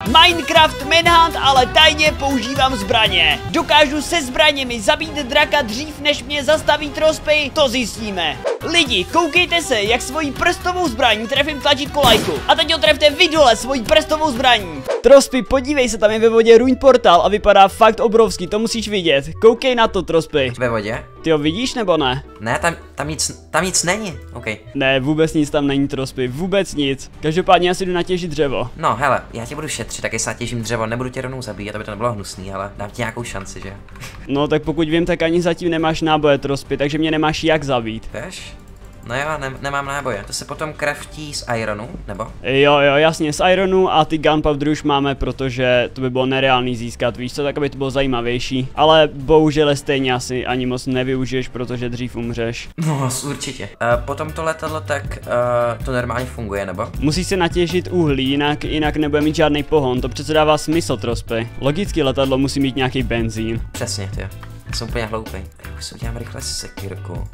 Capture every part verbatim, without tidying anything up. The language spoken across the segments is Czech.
Minecraft Manhunt, ale tajně používám zbraně. Dokážu se zbraněmi zabít draka dřív, než mě zastaví Trospy? To zjistíme. Lidi, koukejte se, jak svojí prstovou zbraní trefím tlačítko lajku. A teď ho trefte vy dole svojí prstovou zbraní. Trospy, podívej se, tam je ve vodě ruin portál a vypadá fakt obrovský, to musíš vidět. Koukej na to, Trospy. Ve vodě? Ty ho vidíš nebo ne? Ne, tam, tam nic, tam nic není. OK. Ne, vůbec nic tam není, Trospy, vůbec nic. Každopádně já si jdu natěžit dřevo. No, hele, já tě budu šetřit, tak jestli natěžím dřevo, nebudu tě rovnou zabíjet, aby to nebylo hnusný, ale dám ti nějakou šanci, že? No, tak pokud vím, tak ani zatím nemáš náboje, Trospy, takže mě nemáš jak zabít. Víš? No jo, ne, nemám náboje. To se potom craftí z ironu, nebo? Jo, jo, jasně, z ironu a ty gunpowder už máme, protože to by bylo nereálný získat, víš co, tak aby to bylo zajímavější. Ale bohužel stejně asi ani moc nevyužiješ, protože dřív umřeš. No, určitě. Uh, potom to letadlo, tak uh, to normálně funguje, nebo? Musíš se natěžit uhlí, jinak, jinak nebude mít žádný pohon, to přece dává smysl, Trospy. Logicky letadlo musí mít nějaký benzín. Přesně, ty. Jsem úplně hloupý. Už se udělám rychle sekírku.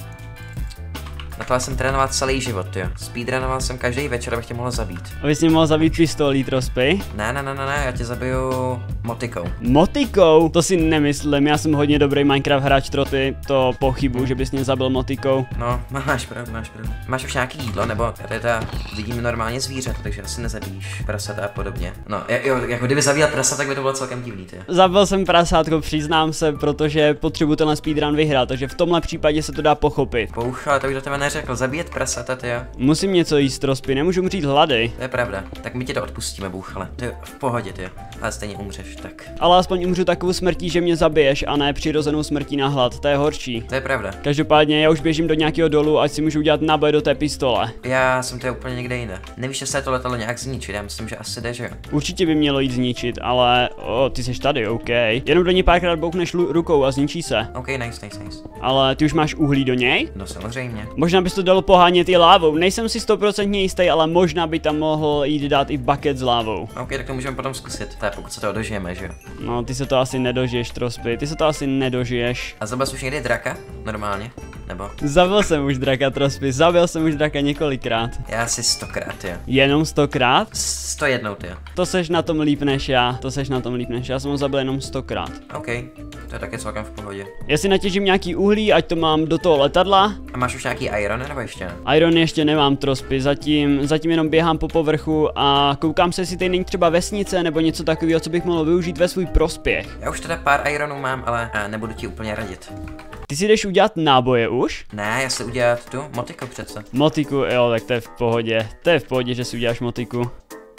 Na tohle jsem trénoval celý život, jo. Speedrunoval jsem každý večer, abych tě mohl zabít. Abys mě mohl zabít pistolí, Trospy? Ne, ne, ne, ne, ne, já tě zabiju motikou. Motikou? To si nemyslím, já jsem hodně dobrý Minecraft hráč, Trospy, to pochybu, že bys mě zabil motikou. No, máš pravdu, máš pravdu. Máš už nějaký jídlo, nebo tady ta vidím normálně zvířata, takže asi nezabíjíš prasata a podobně. No, jo, jako kdyby zabíjel prasa, tak by to bylo celkem divný, ty. Zabil jsem prasátko, přiznám se, protože potřebuji tenhle speedrun vyhrát, takže v tomhle případě se to dá pochopit. Bouch, ale to bych do tebe neřekl, zabíjet prasata, ty jo. Musím něco jíst, Trospy, nemůžu umřít hlady. To je pravda, tak my ti to odpustíme, bouchale. Ty jo, v pohodě, ty jo, ale stejně umřeš, tak. Ale aspoň umřu takovou smrtí, že mě zabiješ a ne přirozenou smrtí na hlad, to je horší. To je pravda. Každopádně já už běžím do nějakého dolu, ať si můžu udělat náboj do té pistole. Já jsem to úplně někde jinde. Nevíš, že se to letadlo nějak zničit, já myslím, že asi jde, že jo. Určitě by mělo jít zničit, ale o, ty jsi tady, OK. Jenom do něj párkrát bouchneš rukou a zničí se. OK, nice, nice, nice. Ale ty už máš uhlí do něj? No samozřejmě. Možná bys to dalo pohánět i lávou, nejsem si stoprocentně jistý, ale možná by tam mohl jít dát i bucket s lávou. OK, tak to můžeme potom zkusit, to je pokud se toho dožijeme, že jo. No, ty se to asi nedožiješ, Trospy, ty se to asi nedožiješ. A zabil jsi už někdy draka? Normálně? Nebo? Zabil jsem už draka, Trospy, zabil jsem už draka několikrát. Já asi stokrát, jo. Jenom stokrát? Sto jednou, ty jo. To seš na tom líp než já, to seš na tom líp než já, jsem ho zabil jenom stokrát. OK, to je taky celkem v pohodě. Já si natěžím nějaký uhlí, ať to mám do toho letadla. A máš už nějaký iron, nebo ještě ne? Iron ještě nemám, Trospy, zatím, zatím jenom běhám po povrchu a koukám se, jestli tady není třeba vesnice nebo něco takového, co bych mohl využít ve svůj prospěch. Já už teda pár ironů mám, ale a nebudu ti úplně radit. Ty si jdeš udělat náboje už? Ne, já si udělat tu motiku přece. Motiku, jo, tak to je v pohodě. To je v pohodě, že si uděláš motiku.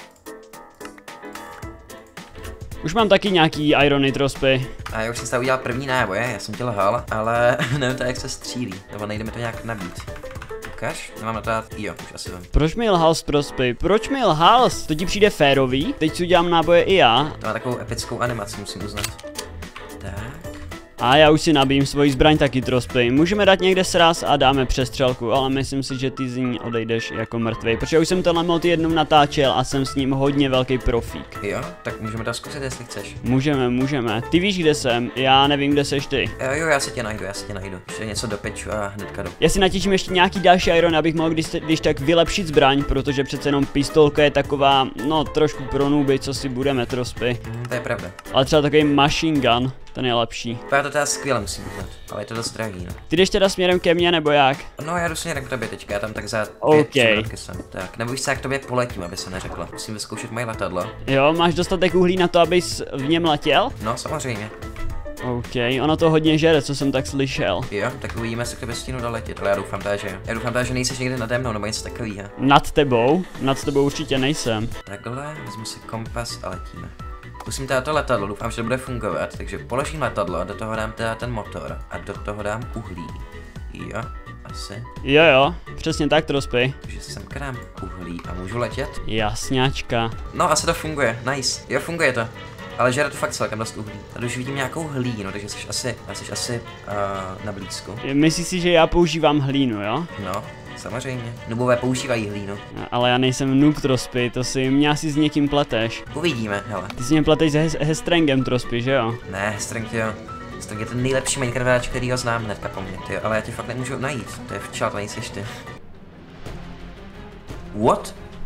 Už mám taky nějaký irony, Trospy. A já už jsem si udělal první náboje, já jsem ti lhal, ale nevím to, jak se střílí, nebo nejde mi to nějak nabít. Ukáž? Nemám na to dát, jo, už asi vím. Proč mi lhal z Trospy? Proč mi lhal? To ti přijde férový? Teď si udělám náboje i já. To má takovou epickou animaci, musím uznat. Tak. A já už si nabijím svoji zbraň taky, Trospy. Můžeme dát někde sraz a dáme přestřelku, ale myslím si, že ty z ní odejdeš jako mrtvej, protože už jsem tenhle mod jednou natáčel a jsem s ním hodně velký profík. Jo, tak můžeme to zkusit, jestli chceš. Můžeme, můžeme. Ty víš, kde jsem, já nevím, kde seš ty. Jo, jo, já si tě najdu, já si tě najdu. Ještě něco dopeču a hnedka jdu. Já si natěčím ještě nějaký další iron, abych mohl když, když tak vylepšit zbraň, protože přece jenom pistolka je taková, no trošku pro nooby, co si budeme, Trospy. Mm, to je pravda. Ale třeba takový machine gun, ten je lepší. To to teda skvěle musím udělat, ale je to dost drahý, no. Ty jdeš teda směrem ke mně, nebo jak? No, já jdu směrem k tobě teďka, já tam tak za OK. pět jsem. Tak, nebo víš, jak k tobě poletím, aby se neřeklo. Musím vyzkoušet moje letadlo. Jo, máš dostatek uhlí na to, abys v něm letěl? No, samozřejmě. OK, ono to hodně žere, co jsem tak slyšel. Jo, tak uvidíme, jestli k tobě stínu doletět, ale já doufám teda, že já doufám teda, že nejseš někde nade mnou, nebo něco takového. Nad tebou? Nad tebou určitě nejsem. Takhle, vezmu si kompas a letíme. Zkusím teda to letadlo, doufám, že to bude fungovat, takže položím letadlo a do toho dám teda ten motor a do toho dám uhlí. Jo, asi. Jo jo, přesně tak, Trospy. Takže sem dám uhlí a můžu letět? Jasňačka. No, asi to funguje, nice. Jo, funguje to. Ale žere to fakt celkem dost uhlí. Tady už vidím nějakou hlínu, takže jsi asi, jsi asi uh, na blízku. Myslíš si, že já používám hlínu, jo? No, samozřejmě. Nubové používají hlínu. Ale já nejsem noob, Trospy, to si mě asi s někým pleteš. Uvidíme, hele. Ty si mě pleteš s Hestrengem, Trospy, že jo? Ne, Strength, jo. Strength je ten nejlepší Minecraftáč, který ho znám hnedka po mně, ty, ale já tě fakt nemůžu najít. To je včel, to nejsiš ty. What?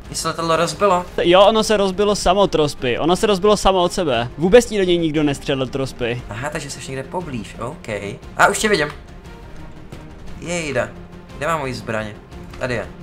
Mně se letadlo rozbilo. Jo, ono se rozbilo samo, Trospy. Ono se rozbilo samo od sebe. Vůbec ti do něj nikdo nestřelil, Trospy. Aha, takže jsi někde poblíž, OK. A už tě vidím. Jejda. Kde mám moji zbraně? Tady je.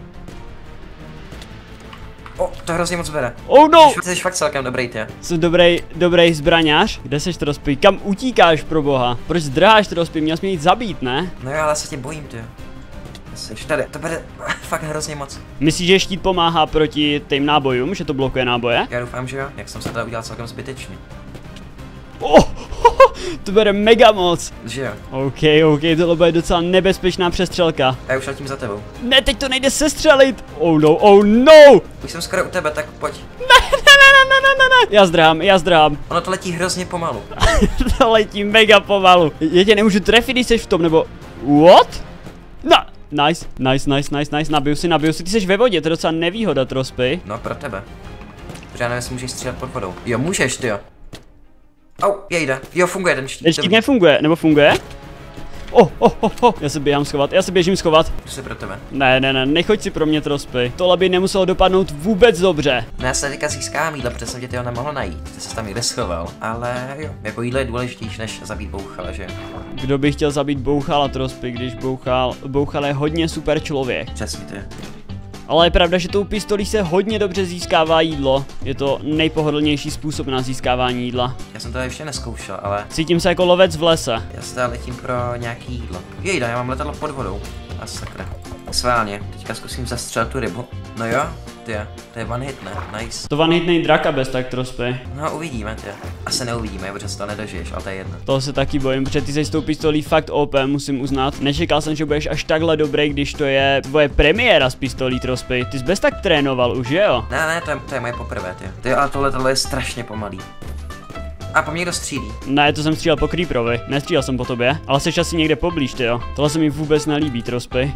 O, to hrozně moc bere. Oh no! Ty jsi fakt celkem dobrý, ty. Jsem dobrý, dobrý zbraňář. Kde seš, Trospy? Kam utíkáš, pro boha? Proč zdrháš, Trospy? Měl jsi mě jít zabít, ne? No jo, ale se tě bojím, ty. Jsi tady, to bude fakt hrozně moc. Myslíš, že štít pomáhá proti těm nábojům, že to blokuje náboje? Já doufám, že jo. Jak jsem se to udělal celkem zbytečně. Oh, to bude mega moc. Že jo. OK, OK, tohle bude docela nebezpečná přestřelka. Já už letím za tebou. Ne, teď to nejde sestřelit. Oh no, oh no. Už jsem skoro u tebe, tak pojď. Ne, ne, ne, ne, ne, ne, ne. Já zdrhám, já zdrhám. Ono to letí hrozně pomalu. To letí mega pomalu. Já tě nemůžu trefit, když jsi v tom, nebo... What? No. Nice, nice, nice, nice, nice, nabiju si, nabiju si, ty jsi ve vodě, to je docela nevýhoda, Trospy. No, pro tebe. Protože já nevím, jestli můžeš střílet pod vodou. Jo, můžeš, ty jo. Au, jejda. Jo, funguje ten štít. Ten štít nefunguje, nebo funguje? Oh, oh, oh, oh, já se běžím schovat, já se běžím schovat. To si pro tebe. Ne, ne, ne, nechoď si pro mě, Trospy. Tohle by nemuselo dopadnout vůbec dobře. No já se teďka získám jídlo, protože jsem tě tyho nemohl najít. Ty jsi tam někde schoval. Ale jo, jako jídlo je důležitější, než zabít bouchala, že? Kdo by chtěl zabít bouchala, Trospy, když bouchal, bouchal je hodně super člověk. Přesně ty. Ale je pravda, že tou pistolí se hodně dobře získává jídlo. Je to nejpohodlnější způsob na získávání jídla. Já jsem to ještě neskoušel, ale... Cítím se jako lovec v lese. Já se tady letím pro nějaký jídlo. Jejda, já mám letadlo pod vodou. A sakra. Sválně, teďka zkusím zastřelit tu rybu. No jo, ty, to je one hit, ne? Nice. To one hitnej draka bez tak, Trospy. No uvidíme, ty. Asi neuvidíme, protože se to nedožiješ, ale to je jedno. Toho se taky bojím, protože ty jsi s tou pistolí fakt O P, musím uznat. Nečekal jsem, že budeš až takhle dobrý, když to je tvoje premiéra s pistolí, Trospy. Ty jsi bez tak trénoval už, jo? Ne, ne, to je, to je moje poprvé, ty. Ty, ale tohle tohle je strašně pomalý. A po mě kdo střílí? Ne, to jsem střílel po Creeperovi. Nestřílel jsem po tobě, ale jsi asi někde poblíž, ty jo. Tohle se mi vůbec nelíbí, Trospy.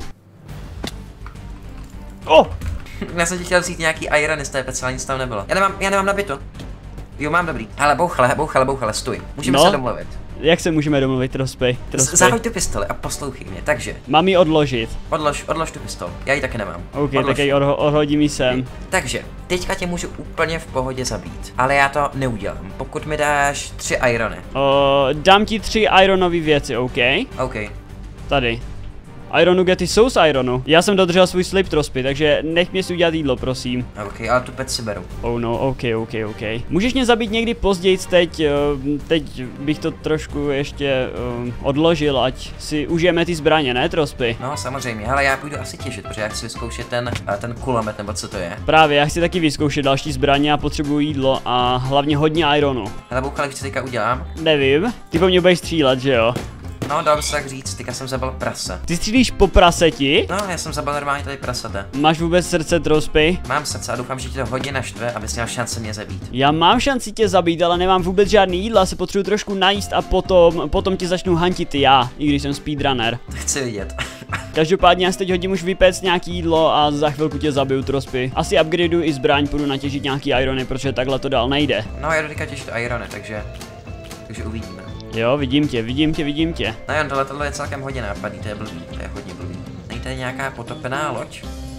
Oh! Já jsem ti chtěl vzít nějaký irony z té pece, ale nic tam nebylo. Já nemám, já nemám nabito. Jo, mám dobrý. Ale bouchale, bouchale, bouchale, stůj. Můžeme no, se domluvit. Jak se můžeme domluvit, Trospy? Zahoď tu pistoli a poslouchej mě, takže. Mám ji odložit. Odlož, odlož tu pistol. Já ji taky nemám. OK, odlož. tak ji odho odhodím ji sem. Takže, teďka tě můžu úplně v pohodě zabít. Ale já to neudělám, pokud mi dáš tři irony. Uh, dám ti tři ironové věci, OK? OK. Tady. Iron nuggety jsou z ironu. Já jsem dodržel svůj slib, Trospy, takže nech mě si udělat jídlo, prosím. OK, ale tu pec si beru. Oh no, OK, OK, OK. Můžeš mě zabít někdy později, teď, uh, teď bych to trošku ještě uh, odložil, ať si užijeme ty zbraně, ne, Trospy? No, samozřejmě, hele, já půjdu asi těžit, protože já chci vyzkoušet ten, ten kulomet, nebo co to je. Právě, já chci taky vyzkoušet další zbraně a potřebuji jídlo a hlavně hodně ironu. Hele, bouchale, víš, co teďka udělám? Nevím, ty po mně budeš střílet, že jo? No, dal by se tak říct, teďka jsem zabil prase. Ty střílíš po praseti? No, já jsem zabil normálně tady prasata. Máš vůbec srdce, Trospy? Mám srdce a doufám, že ti to hodně naštve, abys měl šanci mě zabít. Já mám šanci tě zabít, ale nemám vůbec žádný jídla, se potřebuji trošku najíst a potom, potom tě začnu hantit já, i když jsem speedrunner. To chci vidět. Každopádně já si teď hodím už vypéct nějaký jídlo a za chvilku tě zabiju, Trospy. Asi upgradeuju i zbraň, půjdu natěžit nějaký irony, protože takhle to dál nejde. No, já jdu teďka těžit irony, takže, takže uvidíme. Jo, vidím tě, vidím tě, vidím tě. No jen, tohle, tohle je celkem hodně nápadný, to je blbý, to je hodně blbý. Není tady nějaká potopená loď?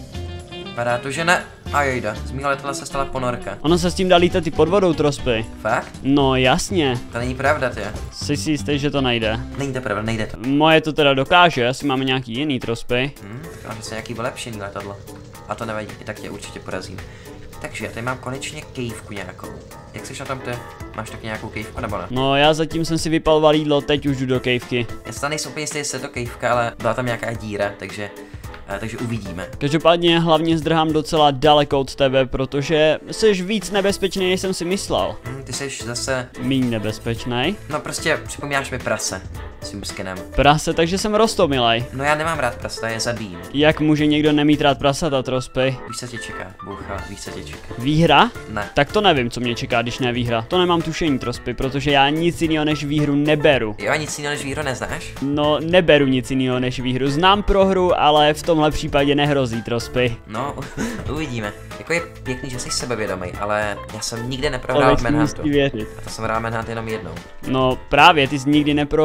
Vypadá to, že ne. A jejda, z mýho letadla se stala ponorka. Ono se s tím dá lítat i pod vodou, Trospy. Fakt? No jasně. To není pravda, ty. Jsi si jistý, že to nejde? Není to pravda, nejde to. Moje to teda dokáže, asi máme nějaký jiný, Trospy. Hm, tak mám zase nějaký vylepšený letadlo. A to nevadí, i tak tě určitě porazím. Takže, tady mám konečně kejvku nějakou. Jak jsi na tom ty? Máš taky nějakou kejvku nebo ne? No já zatím jsem si vypaloval jídlo, teď už jdu do kejvky. Já se nejsem úplně jistý, jestli je to kejvka, ale byla tam nějaká díra, takže... A, takže uvidíme. Každopádně hlavně zdrhám docela daleko od tebe, protože jsi víc nebezpečný, než jsem si myslel. Hm, ty jsi zase... Míň nebezpečný. No prostě připomínáš mi prase svým skinem. Prase, takže jsem rostomilej. No já nemám rád prase, je zabijím. Jak může někdo nemít rád prasata, Trospy? Víš, co tě čeká, boucha, víš, co tě čeká. Výhra? Ne. Tak to nevím, co mě čeká, když ne výhra. To nemám tušení, Trospy, protože já nic jiného než výhru neberu. Jo, a nic jiného než výhru neznáš? No, neberu nic jiného než výhru. Znám prohru, ale v tomhle případě nehrozí, Trospy. No, uvidíme. Jako je pěkný, že jsi sebevědomý, ale já jsem nikdy neprohrál v Manhuntu. A to jsem hrál Manhunt jenom jednou. No právě, ty jsi nikdy neprohrál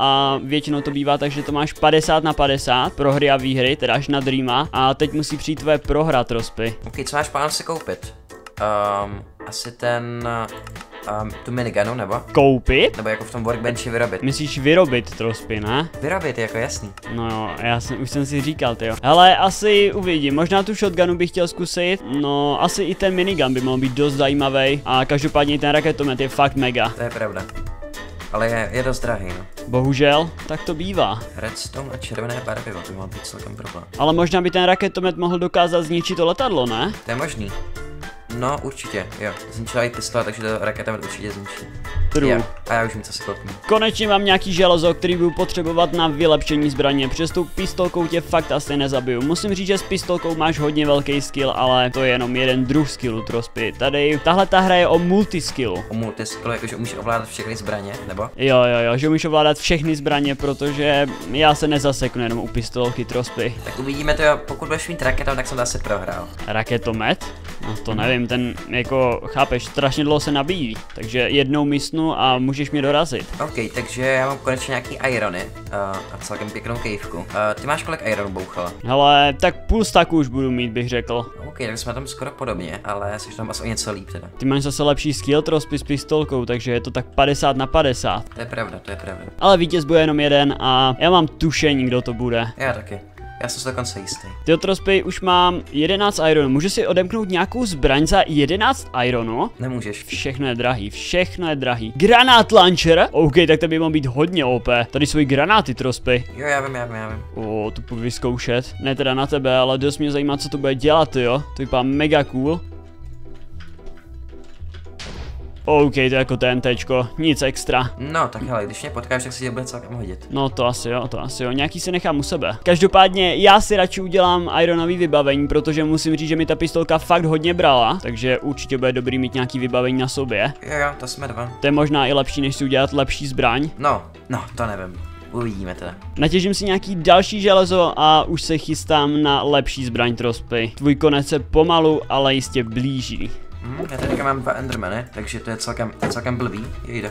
a většinou to bývá tak, že to máš padesát na padesát pro hry a výhry, teda až na Dreama a teď musí přijít tvoje prohra, Trospy. Ok, co máš plán si koupit? Um, asi ten... Um, tu minigunu, nebo? Koupit? Nebo jako v tom workbenchi vyrobit. Myslíš vyrobit, Trospy, ne? Vyrobit, jako jasný. No jo, já jsem, už jsem si říkal, tyjo. Hele, asi uvidím, možná tu shotgunu bych chtěl zkusit, no asi i ten minigun by mohl být dost zajímavý a každopádně ten raketomet je fakt mega. To je pravda. Ale je, je dost drahý, no. Bohužel, tak to bývá. Redstone a červené barvivo, to má být celkem problém. Ale možná by ten raketomet mohl dokázat zničit to letadlo, ne? To je možný. No, určitě, jo. Zničila i pistole, takže to raketomet určitě zničí. True. Jo. A já už mi co si koupím. Konečně mám nějaký železo, který budu potřebovat na vylepšení zbraně. Přes tou pistolkou tě fakt asi nezabiju. Musím říct, že s pistolkou máš hodně velký skill, ale to je jenom jeden druh skillu, Trospy. Tady, tahle ta hra je o multiskillu. O multiskillu, jakože umíš ovládat všechny zbraně, nebo? Jo, jo, jo, že umíš ovládat všechny zbraně, protože já se nezaseknu jenom u pistolky, Trospy. Tak uvidíme to, jo. Pokud budeš mít raketom, tak jsem to asi prohrál. Raketomet? No to nevím, ten jako, chápeš, strašně dlouho se nabíjí, takže jednou místnu a můžeš mě dorazit. OK, takže já mám konečně nějaký irony uh, a celkem pěknou kejvku. Uh, ty máš kolik ironů, Bouchala? Hele, tak půl staku už budu mít, bych řekl. OK, tak jsme tam skoro podobně, ale jsi tam asi o něco líp teda. Ty máš zase lepší skill, Trospy, s pistolkou, takže je to tak padesát na padesát. To je pravda, to je pravda. Ale vítěz bude jenom jeden a já mám tušení, kdo to bude. Já taky. Já jsem si dokonce jistý. Ty, Trospy, už mám jedenáct ironů. Můžu si odemknout nějakou zbraň za jedenáct ironů? Nemůžeš. Všechno je drahý, všechno je drahý. Granát launcher? OK, tak to by mohl být hodně O P. Tady jsou granáty, Trospy. Jo, já vím, já vím, já vím. O, to půjdu vyzkoušet. Ne teda na tebe, ale dost mě zajímá, co to bude dělat, jo. To vypadá mega cool. OK, to je jako TNTčko, nic extra. No, tak hele, když mě potkáš, tak si tě bude celkem hodit. No to asi jo, to asi jo, nějaký si nechám u sebe. Každopádně já si radši udělám ironový vybavení, protože musím říct, že mi ta pistolka fakt hodně brala, takže určitě bude dobrý mít nějaký vybavení na sobě. Jo, jo, to jsme dva. To je možná i lepší, než si udělat lepší zbraň. No, no, to nevím. Uvidíme teda. Natěžím si nějaký další železo a už se chystám na lepší zbraň, Trospy. Tvůj konec se pomalu, ale jistě blíží. Hmm, já teďka mám dva endermany, takže to je celkem, to je celkem blbý. Jde.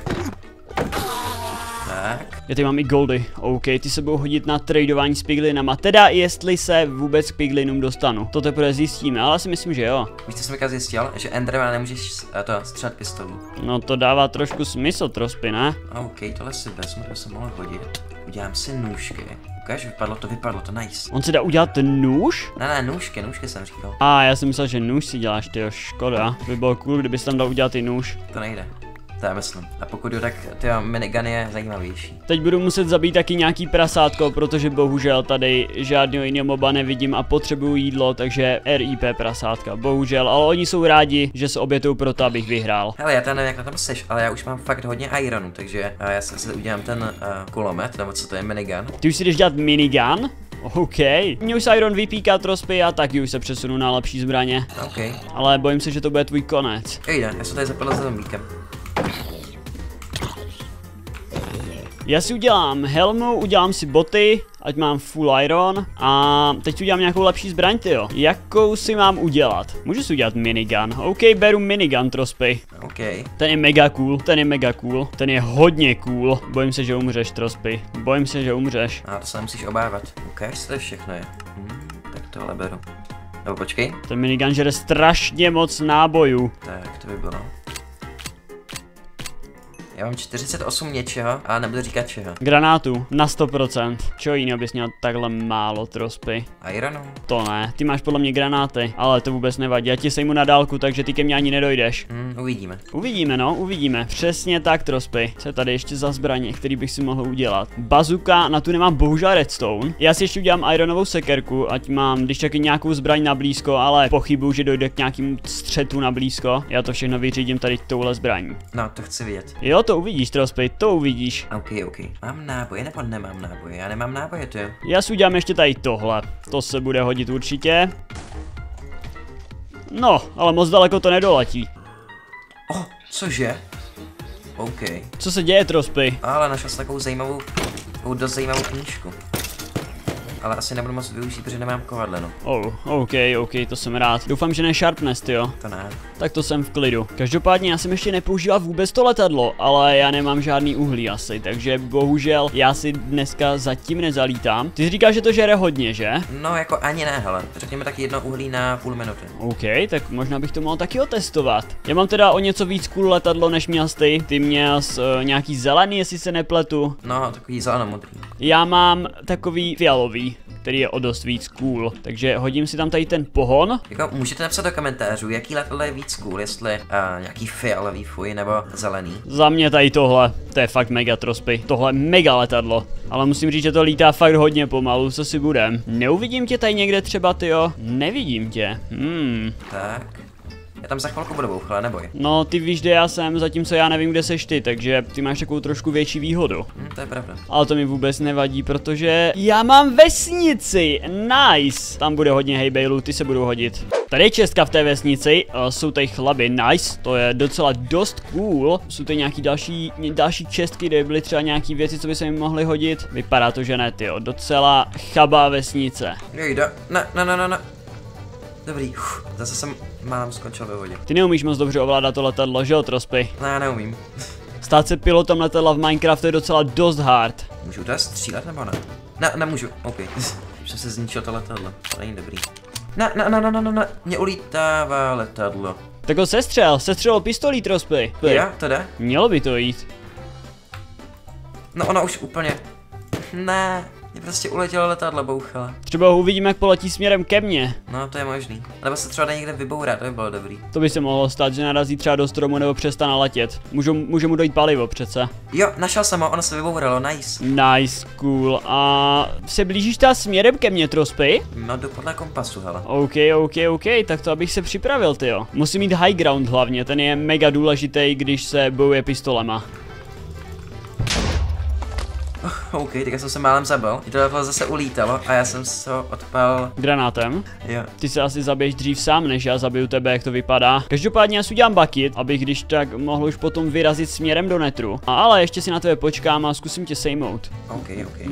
Tak. Já tady mám i goldy. OK, ty se budou hodit na tradování s piglinama. Teda jestli se vůbec k piglinům dostanu. To teprve zjistíme, ale si myslím, že jo. Víš, co jsem říkal zjistil? Že enderman nemůžeš to střelat pistolí. No to dává trošku smysl, Trospy, ne? OK, tohle si vezmu, to se mohl hodit. Udělám si nůžky. Ukáž, vypadlo to, vypadlo to, nice. On si dá udělat ten nůž? Ne, ne, nůžky, nůžky jsem říkal. A já jsem myslel, že nůž si děláš, tyjo, škoda. By bylo cool, kdybys tam dal udělat i nůž. To nejde. To já myslím. A pokud jo, tak ty minigun je zajímavější. Teď budu muset zabít taky nějaký prasátko, protože bohužel tady žádného jiného moba nevidím a potřebuju jídlo, takže R I P prasátka, bohužel, ale oni jsou rádi, že se obětují pro to, abych vyhrál. Hele, já tam nevím, jak na tom seš, ale já už mám fakt hodně ironu, takže já si udělám ten uh, kulomet, nebo co to je, minigun. Ty už si jdeš dělat minigun? OK. Mě už se Iron vypíká, Trospy, a taky už se přesunu na lepší zbraně. OK. Ale bojím se, že to bude tvůj konec. Jde, já jsem tady zapadl za zombíkem. Já si udělám helmu, udělám si boty, ať mám full iron a teď udělám nějakou lepší zbraň, tyjo. Jakou si mám udělat? Můžu si udělat minigun. OK, beru minigun, Trospy. OK. Ten je mega cool, ten je mega cool, ten je hodně cool. Bojím se, že umřeš, Trospy. Bojím se, že umřeš. A to se nemusíš obávat. Ukáž, co to všechno je. Hmm, tak tohle beru. Nebo počkej. Ten minigun žere strašně moc nábojů. Tak, to by bylo. Já mám čtyřicet osm něčeho a nebudu říkat čeho. Granátu, na sto procent. Čeho jiného bys měl takhle málo, Trospy? Ironu? To ne, ty máš podle mě granáty, ale to vůbec nevadí, já ti sejmu na dálku, takže ty ke mně ani nedojdeš. Hmm, uvidíme. Uvidíme, no, uvidíme. Přesně tak, Trospy. Co je tady ještě za zbraně, který bych si mohl udělat? Bazuka, na tu nemám bohužel redstone. Já si ještě udělám ironovou sekerku, ať mám, když taky nějakou zbraň na blízko, ale pochybuju, že dojde k nějakému střetu na blízko. Já to všechno vyřídím tady touhle zbraní. No, to chci vidět. Jo, to uvidíš, Trospy, to uvidíš. OK, OK. Mám náboje nebo nemám náboje? Já nemám náboje, to jo. Já si udělám ještě tady tohle. To se bude hodit určitě. No, ale moc daleko to nedoletí. Oh, cože? OK. Co se děje, Trospy? Ale našel jsem takovou zajímavou, takovou dost zajímavou knížku. Ale asi nebudu moc využít, protože nemám kovadlenu. Oh, OK, OK, to jsem rád. Doufám, že ne sharpness, jo. To ne. Tak to jsem v klidu. Každopádně já jsem ještě nepoužíval vůbec to letadlo, ale já nemám žádný uhlí asi, takže bohužel já si dneska zatím nezalítám. Ty jsi říkal, že to žere hodně, že? No jako ani ne, hele. Řekněme tak jedno uhlí na půl minuty. OK, tak možná bych to mohl taky otestovat. Já mám teda o něco víc cool letadlo, než měl ty. Ty měl uh, nějaký zelený, jestli se nepletu. No, takový zelenomodrý. Já mám takový fialový, který je o dost víc cool. Takže hodím si tam tady ten pohon. Jako můžete napsat do komentářů, jaký letadlo je víc cool, jestli uh, nějaký fialový fuj nebo zelený. Za mě tady tohle, to je fakt mega trospy. Tohle mega letadlo. Ale musím říct, že to lítá fakt hodně pomalu, co si budem. Neuvidím tě tady někde třeba, tyjo? Nevidím tě. Hmm. Tak. Já tam za chvilku budu bouchle, neboj. No, ty víš, kde já jsem, zatímco já nevím, kde seš ty, takže ty máš takovou trošku větší výhodu. Hm, to je pravda. Ale to mi vůbec nevadí, protože já mám vesnici, nice. Tam bude hodně hejbejlů, ty se budou hodit. Tady je čestka v té vesnici, uh, jsou tady chlaby, nice, to je docela dost cool. Jsou tady nějaký další, další čestky, kde byly třeba nějaký věci, co by se mi mohly hodit. Vypadá to, že ne, tyjo, docela chabá vesnice. Jejda, ne, ne, ne, ne, ne. Dobrý, uf, zase jsem málem skončil ve vodě. Ty neumíš moc dobře ovládat to letadlo, že jo, Trospy? Ne, neumím. Stát se pilotem letadla v Minecraftu je docela dost hard. Můžu teda střílet nebo ne? Ne, nemůžu, OK. Už jsem se zničil to letadlo, to není dobrý. Ne, ne, ne, ne, ne, ne, ne, mě ulítává letadlo. Tak ho sestřel, sestřelil pistolí, Trospy. Já, to jde? Mělo by to jít. No ono už úplně, ne. Mě prostě uletělo letadlo, bouchala. Třeba ho uvidíme, jak poletí směrem ke mně. No, to je možný. Nebo se třeba někde vybourá, to by bylo dobrý. To by se mohlo stát, že narazí třeba do stromu nebo přestane letět. Můžu, může mu dojít palivo přece. Jo, našel jsem ho, ono se vybouralo, nice. Nice, cool. A se blížíš teda směrem ke mně, Trospy? No, jdu podle kompasu, hele. OK, OK, OK, tak to abych se připravil, tyjo. Musím mít high ground hlavně, ten je mega důležitý, když se bojuje pistolema. OK, tak já jsem se málem zabil. I to letadlo zase ulítalo a já jsem se ho odpal Granátem. Jo. Ty se asi zabiješ dřív sám, než já zabiju tebe, jak to vypadá. Každopádně já si udělám bucket, abych když tak mohl už potom vyrazit směrem do netru. A ale ještě si na tebe počkám a zkusím tě sejmout. OK, OK.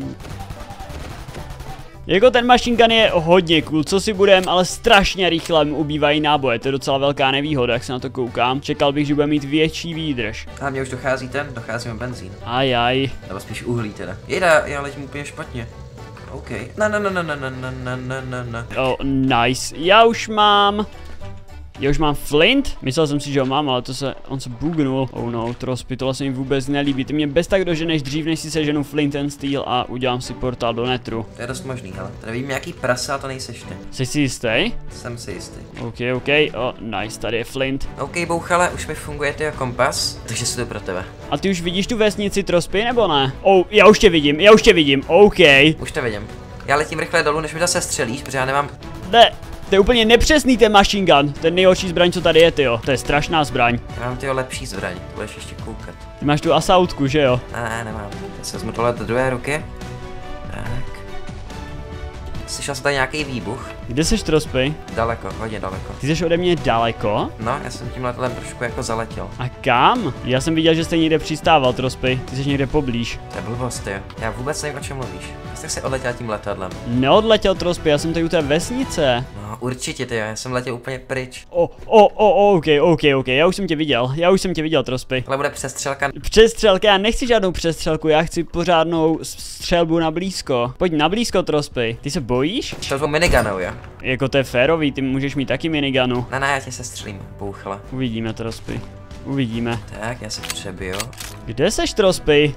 Jako ten machine gun je hodně cool, co si budem, ale strašně rychle mu ubývají náboje, to je docela velká nevýhoda, jak se na to koukám. Čekal bych, že bude mít větší výdrž. A mě už dochází ten, dochází mi benzín. Ajaj. Nebo spíš uhlí teda. Jejda, já letím úplně špatně. OK. Ne, ne, ne, ne, ne, ne, ne, ne, ne, ne. Oh, nice. Já už mám... Já už mám flint? Myslel jsem si, že ho mám, ale to se, on se bugnul. Oh no, Trospy, tohle se mi vůbec nelíbí. Ty mě bez tak doženeš dřív, než si seženu flint and steel a udělám si portál do netru. To je dost možný, hele. Tady vím nějaký prase, ale to nejseš ty. Jsi si jistý? Jsem si jistý. OK, OK, oh, nice, tady je flint. OK, bouchale, už mi funguje ty kompas, takže si to pro tebe. A ty už vidíš tu vesnici, Trospy, nebo ne? Oh, já už tě vidím, já už tě vidím, OK. Už to vidím. Já letím rychle dolů, než mi zase střelíš, protože já nemám... Ne, to je úplně nepřesný ten machine gun, ten nejhorší zbraň, co tady je, tyjo. To je strašná zbraň. Já mám tyho lepší zbraň, budeš ještě koukat. Ty máš tu asautku, že jo? Ne, ne, nemám. Já se vezmu tohle do druhé ruky. Tak. Slyšel jsem tady nějaký výbuch. Kde seš, Trospy? Daleko, hodně daleko. Ty jsi ode mě daleko? No, já jsem tím letadlem trošku jako zaletěl. A kam? Já jsem viděl, že jste někde přistával, Trospy. Ty jsi někde poblíž. To je blbost, jo. Já vůbec nevím, o čem mluvíš. Jsi si odletěl tím letadlem. Neodletěl, Trospy, já jsem tady u té vesnice. No, určitě, ty jo, já jsem letěl úplně pryč. O, o, o, OK, OK, OK, já už jsem tě viděl, já už jsem tě viděl, Trospy. Ale bude přestřelka. Přestřelka, já nechci žádnou přestřelku, já chci pořádnou střelbu na blízko. Pojď na blízko, Trospy. Ty se bojíš? To jsou miniganou, jo. Jako to je férový, ty můžeš mít taky miniganu. Ne, ne, já tě sestřelím, bouchala. Uvidíme, Trospy. Uvidíme. Tak, já se přebiju. Kde seš, Trospy?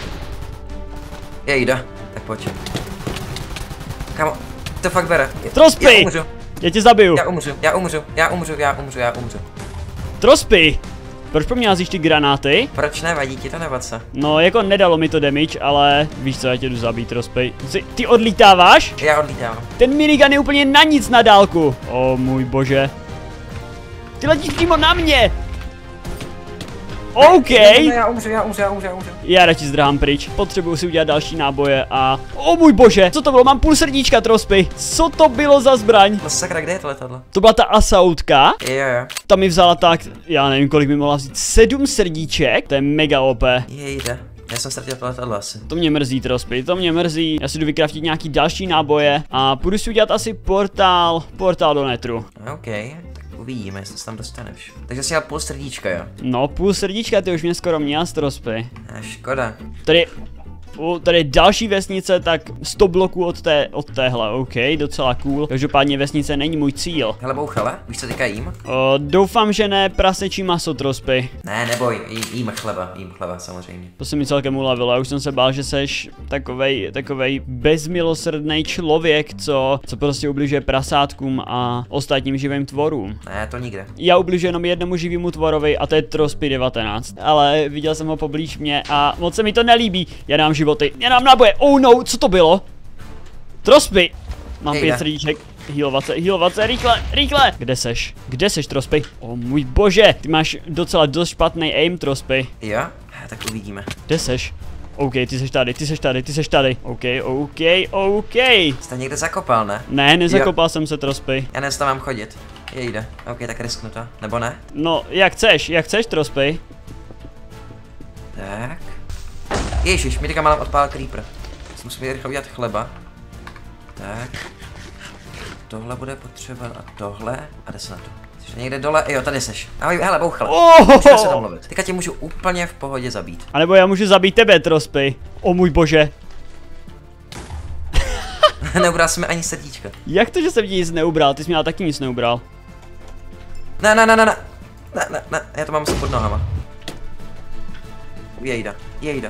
Jejda, tak pojď. Kamo, to fakt bere. Trospy! Já umřu. Já tě zabiju. Já umřu, já umřu, já umřu, já umřu, já umřu. Trospy! Proč po mně házíš ty granáty? Proč nevadí ti to nebo co? No, jako nedalo mi to damage, ale víš co, já tě jdu zabít, Trospy. Ty, ty odlítáváš? Já odlítám. Ten minigun je úplně na nic na dálku. O můj bože. Ty letíš přímo na mě. OK. Ne, ne, já umřu, já umřu, já umřu, já umřu. Já radši zdrhám pryč. Potřebuju si udělat další náboje a... O můj bože, co to bylo? Mám půl srdíčka, Trospy. Co to bylo za zbraň? No sakra, kde je to letadlo? To byla ta asautka. Jo, jo. Ta mi vzala tak, já nevím, kolik mi mohla vzít, sedm srdíček. To je mega O P. Jejda. Já jsem ztratil to letadlo asi. To mě mrzí, Trospy, to mě mrzí. Já si jdu vykraftit nějaký další náboje a půjdu si udělat asi portál, portál do netru. OK, tak uvidíme, jestli se tam dostaneš. Takže jsi měl půl srdíčka, jo? No, půl srdíčka, ty už mě skoro měl z trospy. A škoda. Tady, u, tady další vesnice, tak sto bloků od, té, od téhle, OK, docela cool. Každopádně vesnice není můj cíl. Hele, bouchale, víš, co teďka jím? O, doufám, že ne prasečí maso trospy. Ne, neboj, jí, jím chleba, jím chleba samozřejmě. To se mi celkem ulevilo, já už jsem se bál, že seš takovej, takovej bezmilosrdný člověk, co, co prostě ubližuje prasátkům a ostatním živým tvorům. Ne, to nikde. Já ubližuji jenom jednomu živému tvorovi a to je Trospy devatenáct. Ale viděl jsem ho poblíž mě a moc se mi to nelíbí. Já dám životy, já dám náboje. Oh no, co to bylo? Trospy. Mám Jejde. pět srdíček. Healovat se, healovat se, rychle, rychle. Kde seš? Kde seš, Trospy? O můj bože, ty máš docela dost špatný aim, Trospy. Jo? Tak uvidíme. Kde seš? OK, ty seš tady, ty seš tady, ty seš tady. OK, OK, OK. Jsi to někde zakopal, ne? Ne, nezakopal jo. jsem se, Trospy. Já nevím, mám chodit. Jejde. OK, tak risknu to. Nebo ne? No, jak chceš, jak chceš, Trospy. Tak. Ježiš, mi teďka malem odpál creeper. Musím rychle udělat chleba. Tak. Tohle bude potřeba a tohle. A jde se na to. Jsi někde dole? Jo, tady seš. Ahoj, hele, bouchle. Oh! Můžeme se domluvit. Teďka tě můžu úplně v pohodě zabít. A nebo já můžu zabít tebe, Trospy. O můj bože. Neubral jsi mi ani srdíčka. Jak to, že jsem ti nic neubral? Ty jsi mě taky nic neubral. Ne, ne, ne, ne, ne. Ne, ne, ne, já to mám asi pod nohama. Jejda, jejda.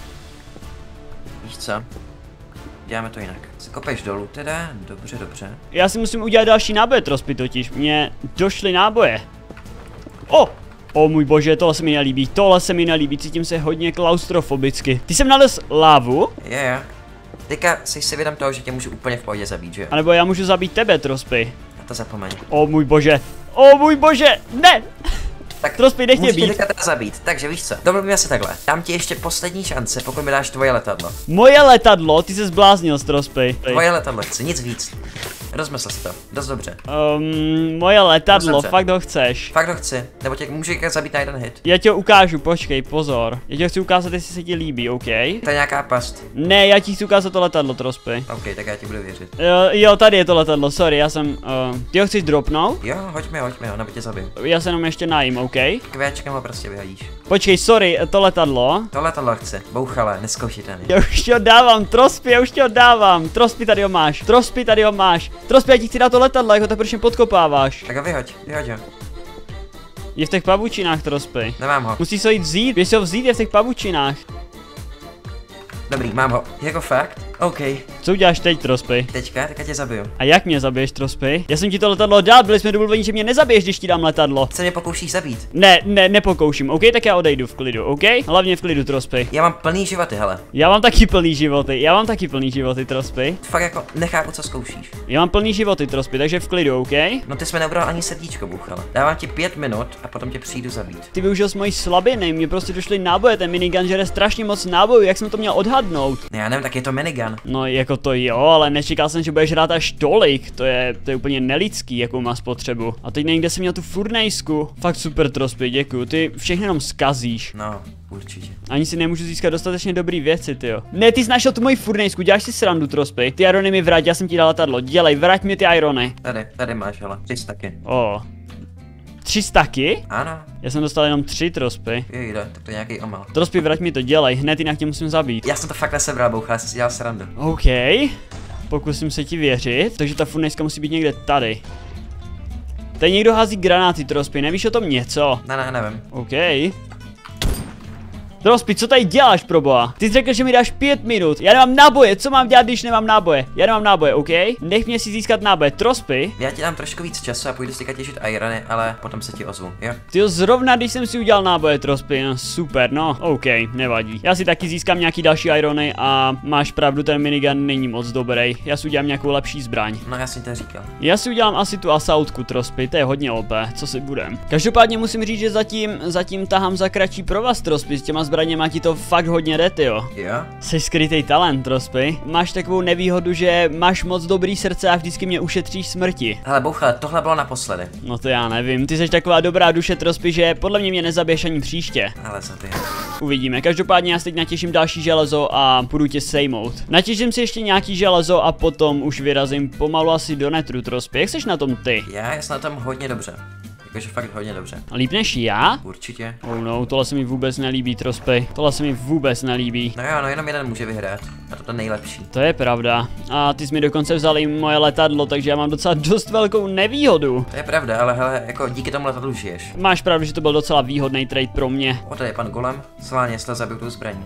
Víš co? Děláme to jinak. Se kopeš dolů teda, dobře, dobře. Já si musím udělat další náboje, Trospy, totiž. Mně došly náboje. O! O můj bože, tohle se mi nelíbí, tohle se mi nelíbí, cítím se hodně klaustrofobicky. Ty jsem nalez lávu? Je, je. Teďka jsi si vědom toho, že tě můžu úplně v pohodě zabít, že jo? A nebo já můžu zabít tebe, Trospy. Na to zapomeň. O můj bože, o můj bože, ne! Tak Trospy, nech mě být. Můžu tě teda zabít, takže víš co, domluvíme se takhle. Dám ti ještě poslední šance, pokud mi dáš tvoje letadlo. Moje letadlo, ty se zbláznil, Trospy. Tvoje letadlo chci, nic víc. Rozmysl si to, dost dobře. Um, moje letadlo, fakt ho chceš. Fakt ho chci, nebo tě můžu zabít na jeden hit. Já tě ukážu, počkej, pozor. Já tě chci ukázat, jestli se ti líbí, OK? To je nějaká past. Ne, já ti chci ukázat to letadlo, Trospy. OK, tak já ti budu věřit. Jo, jo, tady je to letadlo, sorry, já jsem, uh, ty ho chceš dropnout? Jo, hoď mi, hoď mi ho, nebo tě zabiju. Já se jenom ještě najím, OK? Kvéčkem ho prostě vyhodíš. Počkej, sorry, to letadlo. To letadlo chci, bouchale, neskoušitelný. Já už ti ho dávám, Trospy, já už ti ho dávám. Trospy, tady ho máš, Trospy, tady ho máš. Trospy, já ti chci dát to letadlo, jako to proč mě podkopáváš. Tak ho vyhoď, vyhoď ho. Je v těch pavučinách, Trospy. Nemám ho. Musíš ho jít vzít, běž si ho vzít, je v těch pavučinách. Dobrý, mám ho. Jako fakt? OK. Co uděláš teď, Trospy? Teďka, tak já tě zabiju. A jak mě zabiješ, Trospy? Já jsem ti to letadlo dal, byli jsme domluveni, že mě nezabiješ, když ti dám letadlo. Se mě pokoušíš zabít. Ne, ne, nepokouším, OK? Tak já odejdu v klidu, OK? Hlavně v klidu, Trospy. Já mám plný životy, hele. Já mám taky plný životy, já mám taky plný životy, Trospy. Fakt jako nechápu, co zkoušíš. Já mám plný životy, Trospy, takže v klidu, OK? No ty jsi mi neubral ani srdíčko, bouchala. Dávám ti pět minut a potom tě přijdu zabít. Ty využil jsi mojí slabiny, mě prostě došly náboje, ten minigun žere strašně moc nábojů, jak jsem to měl odhadnout? Já nevím, tak je to minigun. No jako to jo, ale nečekal jsem, že budeš hrát až tolik, to je, to je úplně nelidský, jakou má spotřebu. A teď někde jsem měl tu furnejsku. Fakt super, Trospy, děkuju, ty všechno jenom zkazíš. No, určitě. Ani si nemůžu získat dostatečně dobrý věci, tyjo. Ne, ty jsi našel tu moji furnejsku, děláš si srandu, Trospy. Ty irony mi vrať, já jsem ti dal letadlo, dělej, vrať mi ty irony. Tady, tady máš, hele, tři taky. O. Tři staky? Ano. Já jsem dostal jenom tři, Trospy. Jejde, tak to je nějaký omyl. Trospy, vrať mi to, dělej, hned jinak tě musím zabít. Já jsem to fakt nesebral, boucha, já jsem si dělal srandu. OK. Pokusím se ti věřit, takže ta furnejska musí být někde tady. Tady někdo hází granáty, Trospy, nevíš o tom něco? Ne, ne, nevím. OK. Trospy, co tady děláš, proboha? Ty jsi řekl, že mi dáš pět minut. Já nemám náboje, co mám dělat, když nemám náboje? Já nemám náboje, OK? Nech mě si získat náboje, Trospy. Já ti dám trošku víc času a půjdu si těžit irony, ale potom se ti ozvu, jo? Tyjo, zrovna když jsem si udělal náboje, Trospy, no super, no, OK, nevadí. Já si taky získám nějaký další irony a máš pravdu, ten minigun není moc dobrý. Já si udělám nějakou lepší zbraň. No, já jsem to říkal. Já si udělám asi tu asautku, Trospy, to je hodně O P, co si budem. Každopádně musím říct, že zatím, zatím tahám za kratší provaz, Trospy, s těma zbraněma ti to fakt hodně jde, tyjo. Jo? Jsi skrytý talent, Trospy. Máš takovou nevýhodu, že máš moc dobrý srdce a vždycky mě ušetříš smrti. Hele, bouchle, tohle bylo naposledy. No to já nevím, ty jsi taková dobrá duše, Trospy, že podle mě mě nezabiješ ani příště. Ale zabij. Uvidíme, každopádně já si teď natěším další železo a půjdu tě sejmout. Natěším si ještě nějaký železo a potom už vyrazím pomalu asi do netru, Trospy. Jak jsi na tom ty? Já jsem na tom hodně dobře. jakože fakt hodně dobře. Líp než já? Určitě. Oh no, tohle se mi vůbec nelíbí, Trospy. Tohle se mi vůbec nelíbí. No jo, no jenom jeden může vyhrát. A to to nejlepší. To je pravda. A ty jsi mi dokonce vzal i moje letadlo, takže já mám docela dost velkou nevýhodu. To je pravda, ale hele, jako díky tomu letadlu žiješ. Máš pravdu, že to byl docela výhodný trade pro mě. O, tady je pan Golem. Slávně jste zabil tu zbraní.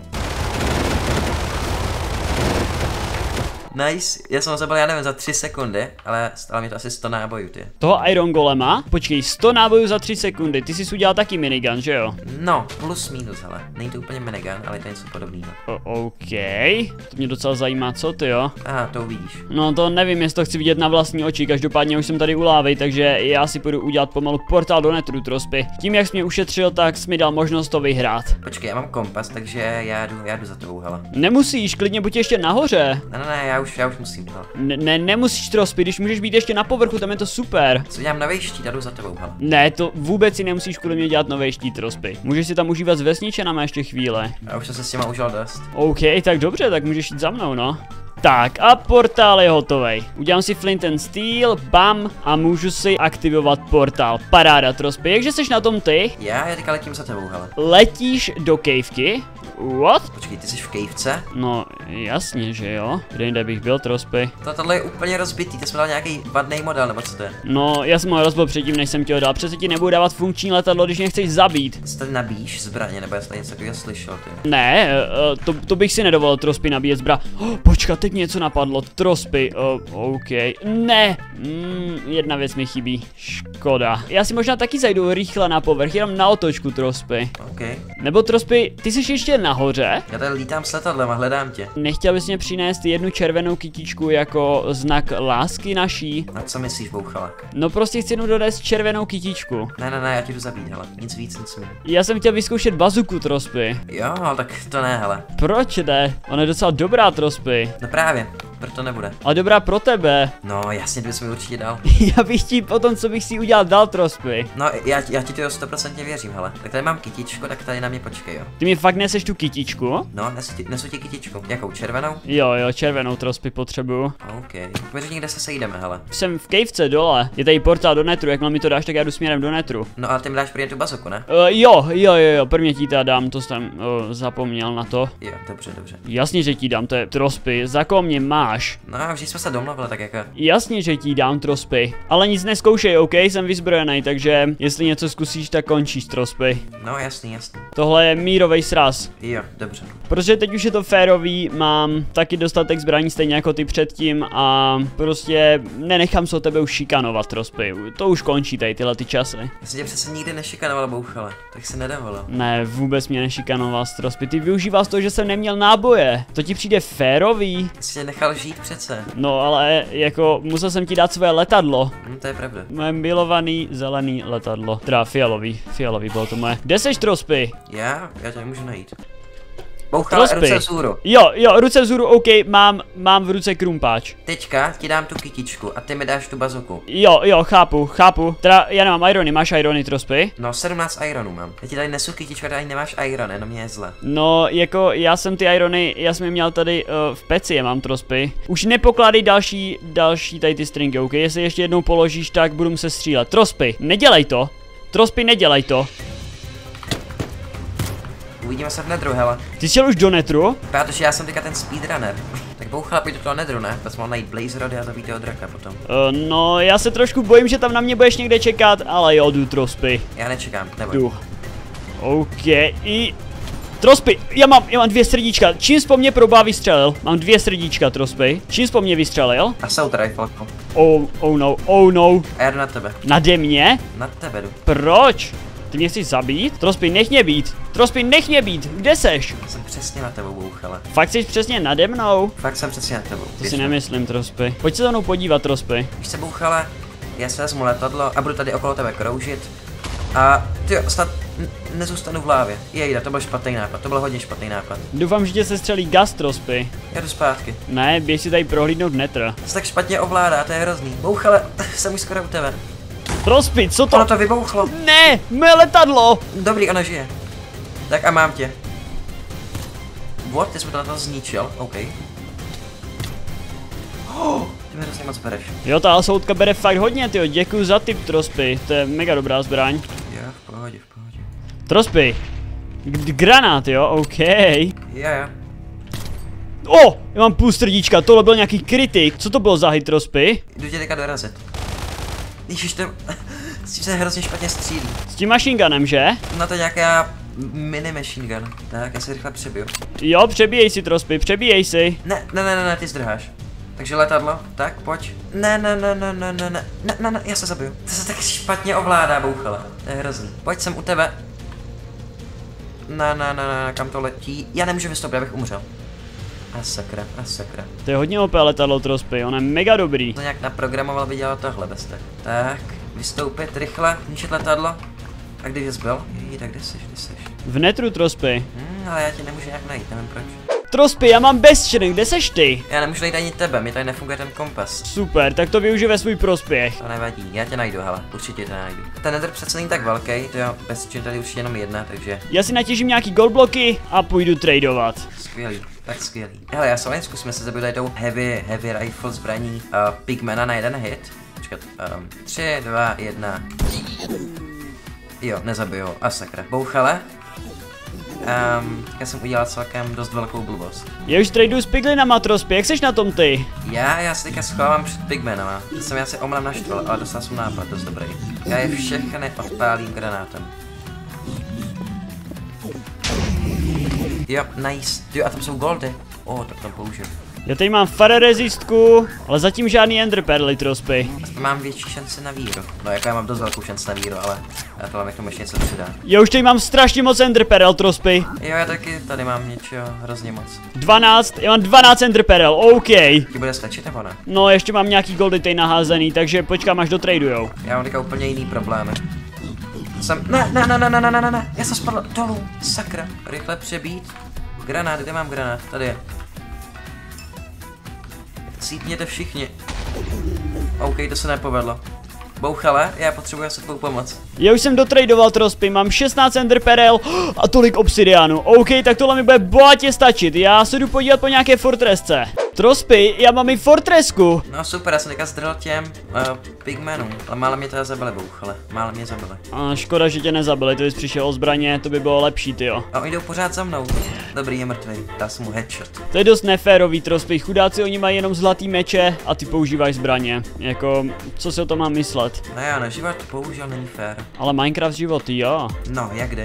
Nice, já jsem ho zabil, já nevím, za tři sekundy, ale stále mi to asi sto nábojů, ty. Toho Iron Golema? Počkej, sto nábojů za tři sekundy, ty jsi udělal taky minigun, že jo? No, plus minus, hele. Není to úplně minigun, ale je to něco podobného. OK, to mě docela zajímá, co ty jo? Aha, to uvidíš. No to nevím, jestli to chci vidět na vlastní oči, každopádně už jsem tady u lávy, takže já si půjdu udělat pomalu portál do netru, Trospy. Tím, jak jsi mě ušetřil, tak jsi mi dal možnost to vyhrát. Počkej, já mám kompas, takže já jdu, já jdu za tebou, hele. Nemusíš, klidně buď ještě nahoře. Ne, ne, ne, já už, já už musím, hele. Ne, ne, nemusíš, Trospy, když můžeš být ještě na povrchu, tam je to super. Co dělám na vejští, jdu za tebou, hele. Ne, to vůbec si nemusíš kvůli mě dělat nové štít, Trospy. Můžeš si tam užívat s vesničenama ještě chvíle. Já už jsem se s těma užil dost. OK, tak dobře, tak můžeš jít za mnou, no. Tak a portál je hotovej. Udělám si flint and steel, bam, a můžu si aktivovat portál. Paráda, Trospy, jakže seš na tom ty? Já, já teďka letím za tebou, hele. Letíš do kavky? What? Počkej, ty jsi v kejvce? No, jasně, že jo. Kde jinde bych byl, Trospy? To tohle je úplně rozbitý, ty jsi mi dal nějaký vadný model, nebo co to je? No, já jsem ho rozbil předtím, než jsem ti ho dal. Přece ti nebudu dávat funkční letadlo, když mě chceš zabít. Jsi tady nabíjíš zbraně, nebo já jsem něco takového slyšel, ty. Ne, uh, to, to bych si nedovolil, Trospy, nabíjet zbra. Oh, počkat, teď něco napadlo. Trospy, uh, OK. Ne, mm, jedna věc mi chybí. Škoda. Já si možná taky zajdu rychle na povrch, jenom na otočku, Trospy. OK. Nebo Trospy, ty jsi ještě nahoře? Já tady lítám s letadlem a hledám tě. Nechtěl bys mě přinést jednu červenou kytičku jako znak lásky naší? A co myslíš, bouchala? No prostě chci jenom dodat červenou kytičku. Ne, ne, ne, já ti jdu zabít, hele. Nic víc, nic méně. Já jsem chtěl vyzkoušet bazuku, Trospy. Jo, tak to ne, hele. Proč ne? Ona je docela dobrá, Trospy. No právě, proto nebude. Ale dobrá pro tebe. No jasně, ty bys mi určitě dal. Já bych ti potom, co bych si udělal, dal, Trospy. No, já, já ti to sto procent věřím, hele. Tak tady mám kytičku, tak tady na mě počkej, jo. Ty mi fakt neseš tu kytičku? No, nesu ti, nesu ti kytičku. Jakou, červenou? Jo, jo, červenou, Trospy potřebuju. OK. Tak mi řekni, kde se sejdeme, hele. Jsem v kejvce dole. Je tady portál do netru, jakmile mi to dáš, tak já jdu směrem do netru. No ale ty mi dáš prý tu bazoku, ne? Uh, jo, jo, jo, jo, prvně ti teda dám, to jsem uh, zapomněl na to. Jo, dobře, dobře. Jasně, že ti dám, to je Trospy, za koho mě máš? No, už jsme se domluvili, tak jako. Jasně, že ti dám, Trospy, ale nic neskoušej, OK, jsem vyzbrojený, takže jestli něco zkusíš, tak končíš, Trospy. No, jasný, jasný. Tohle je mírovej sraz. Jo, dobře. Protože teď už je to férový, mám taky dostatek zbraní stejně jako ty předtím a prostě nenechám se o tebe už šikanovat, Trospy. To už končí tady tyhle ty časy. Já jsem tě přece nikdy nešikanoval, bouchala, tak se nedovolil. Ne, vůbec mě nešikanoval, Trospy, ty využíval z toho, že jsem neměl náboje. To ti přijde férový? Já jsi tě nechal žít přece. No ale jako musel jsem ti dát svoje letadlo. Hm, to je pravda. Moje milovaný zelený letadlo. Teda fialový, fialový bylo to moje. Kde seš, Trospy? Já? Já tě můžu najít. Bouchala, ruce vzhůru. Jo, jo, ruce vzhůru, OK, mám, mám v ruce krumpáč. Teďka ti dám tu kytičku a ty mi dáš tu bazoku. Jo, jo, chápu, chápu. Teda já nemám irony, máš irony, Trospy? No, sedmnáct ironů mám. Já ti tady nesu kytičku a tady nemáš iron, jenom mě je zle. No, jako já jsem ty irony, já jsem je měl tady uh, v peci, je mám, Trospy. Už nepokládej další, další tady ty stringy, OK? Jestli ještě jednou položíš, tak budu muset střílet. Trospy, nedělej to. Trospy, nedělej to. Uvidíme se v nedru, hele. Ty jsi šel už do netru? Protože já jsem teďka ten speedrunner. Tak bouchala, pojď do toho nedru, ne? Bys mohl najít Blaze Rody a zabít toho draka potom. Uh, no, já se trošku bojím, že tam na mě budeš někde čekat, ale jo, jdu, Trospy. Já nečekám, neboj. Jdu. OK, i... Trospy, já mám, já mám dvě srdíčka. Čím jsi po mně probá vystřelil? Mám dvě srdíčka, Trospy. Čím jsi po mně vystřelil? A jsou rifleko. Oh, oh no, oh no. A já jdu na tebe. Nade mě? Na tebe jdu. Proč? Ty mě chceš zabít? Trospy, nech mě být. Trospy, nech mě být. Kde seš? Jsem přesně na tebou, bouchala. Fakt jsi přesně nade mnou? Fakt jsem přesně na tebou. To si nemyslím, Trospy. Pojď se za mnou podívat, Trospy. Víš se, bouchala, já si vezmu letadlo a budu tady okolo tebe kroužit. A ty snad nezůstanu v lávě. Jejda, to byl špatný nápad, to byl hodně špatný nápad. Doufám, že tě se střelí gas, Trospy. Já jdu zpátky. Ne, běž si tady prohlídnout netr. To se tak špatně ovládá, to je hrozný. Bouchale, jsem už skoro u tebe. Trospy, co to? Ono to vybouchlo. Ne, moje letadlo. Dobrý, ona žije. Tak a mám tě. What? Ty jsi mi to na to zničil, OK. Oh, ty mi hrozně moc bereš. Jo, ta asoutka bere fakt hodně, tyjo, děkuju za tip, Trospy, to je mega dobrá zbraň. Jo, v pohodě, v pohodě. Trospy, granát, jo, OK. Jo, jo. O, já mám půl srdíčka, tohle byl nějaký kritik, co to bylo za hit, Trospy? Jdu tě teďka dorazit. Ježiš, to... S tím se hrozně špatně střílí. S tím machine gunem, že? No to nějaká mini machine gun. Tak, já se rychle přebiju. Jo, přebíjej si, Trospy, přebíjej si. Ne, ne, ne, ne, ne, ty zdrháš. Takže letadlo, tak, pojď. Ne, ne, ne, ne, ne, ne, ne, ne, ne, ne, já se zabiju. To se tak špatně ovládá, bouchala. To je hrozný. Pojď sem u tebe. Ne, ne, ne, ne, kam to letí? Já nemůžu vystoupit, abych umřel. A sakra, a sakra. To je hodně O P letadlo, Trospy, on je mega dobrý. To nějak naprogramoval, by dělal tohle bez tak. Tak, vystoupit rychle, ničit letadlo. A když jsi byl? Jej, tak kde seš, kde seš? V netru, Trospy. Hmm, ale já tě nemůžu nějak najít, nevím proč. Trospy, já mám bezčenek, kde seš ty? Já nemůžu najít ani tebe, mi tady nefunguje ten kompas. Super, tak to využij ve svůj prospěch. To nevadí, já tě najdu, hele, určitě tě najdu. Ten nether přece není tak velký, to jo, bez čin tady určitě jenom jedna, takže... Já si natěžím nějaký goldbloky a půjdu tradovat. Skvělý, tak skvělý. Hele, já samozřejmě zkusíme se zabývat tou heavy, heavy rifle zbraní uh, Pigmana na jeden hit. Počkat, um, tři, dva, jedna. Jo, nezabiju ho, a sakra. Bouchale. Um, já jsem udělal celkem dost velkou blbost. Já už traduju s piglinama, Trospy, jak seš na tom ty? Já, já se teďka schovám před Pigmanama. To jsem já si omlem naštval, ale dostal jsem nápad, dost dobrý. Já je všechny odpálím granátem. Jo, nice. Jo, a tam jsou goldy. O, oh, tak tam použiju. Já tady mám fire resistku, ale zatím žádný ender perly, Trospy. Aspoň mám větší šanci na víru. No jako já mám dost velkou šanci na víru, ale tohle mi k tomu ještě něco přidá. Já už tady mám strašně moc ender perel, Trospy. Jo, já taky tady mám něčeho hrozně moc. dvanáct, já mám dvanáct ender perel, OK. Ti bude stačit nebo ne? No, ještě mám nějaký goldy tady naházený, takže počkám, až dotradujou. Já mám teďka úplně jiný problémy. Jsem, ne, ne, ne, ne, ne, ne, ne, ne, já jsem spadl dolů, sakra. Rychle přebít. Granát, kde mám granát? Tady je. Cítněte všichni. OK, to se nepovedlo. Bouchale, já potřebuji asi tvou pomoc. Já už jsem dotradoval, Trospy, mám šestnáct ender perel a tolik obsidianu. OK, tak tohle mi bude bohatě stačit, já se jdu podívat po nějaké fortresce. Trospy, já mám i fortresku. No super, já jsem teďka zdrhl těm uh, pigmenům, ale málo mě teda zabili, bouchale, málo mě zabili. A škoda, že tě nezabili, to bys přišel o zbraně, to by bylo lepší, tyjo. A oni jdou pořád za mnou. Dobrý, je mrtvý, dal jsem mu headshot. To je dost neférový, Trospy, chudáci, oni mají jenom zlatý meče a ty používáš zbraně. Jako, co si o tom mám myslet? No já, no život bohužel není fér. Ale Minecraft životy, jo. No, jak jde?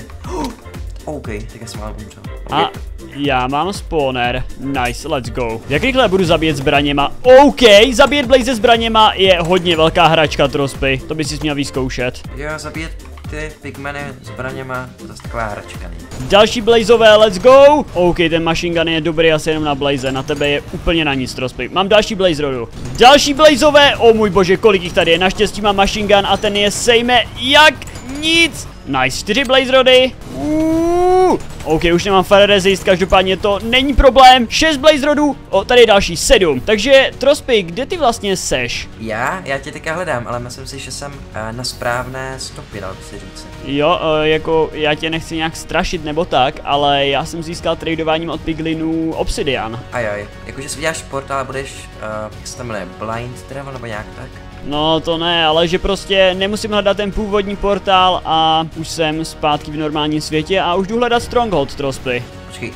OK, teď jsem mám umřel. Okay. A já mám spawner. Nice, let's go. Jak rychle budu zabíjet zbraněma? OK, zabíjet blaze zbraněma je hodně velká hračka, Trospy. To by si měl vyzkoušet. Jo, zabíjet ty pigmeny zbraněma, to je taková hračka není. Další blazové, let's go. OK, ten machine gun je dobrý asi jenom na blaze, na tebe je úplně na nic, Trospy. Mám další blaze rodu. Další blazové, o můj bože, kolik jich tady je. Naštěstí mám machine gun a ten je sejme jak nic. Nice, čtyři blaze rody. Uuu. OK, už nemám fire resist, každopádně to není problém. šest blaze rodů, o, tady je další sedm. Takže, Trospy, kde ty vlastně seš? Já? Já tě teďka hledám, ale myslím si, že jsem uh, na správné stopě, dal bych si říct. Jo, uh, jako já tě nechci nějak strašit nebo tak, ale já jsem získal tradováním od piglinů obsidian. Ajaj, jakože si uděláš portál a budeš, uh, jak se tam jmenuje, blind travel nebo nějak tak? No to ne, ale že prostě nemusím hledat ten původní portál a už jsem zpátky v normálním světě a už jdu hledat Stronghold, Trospy. Počkej.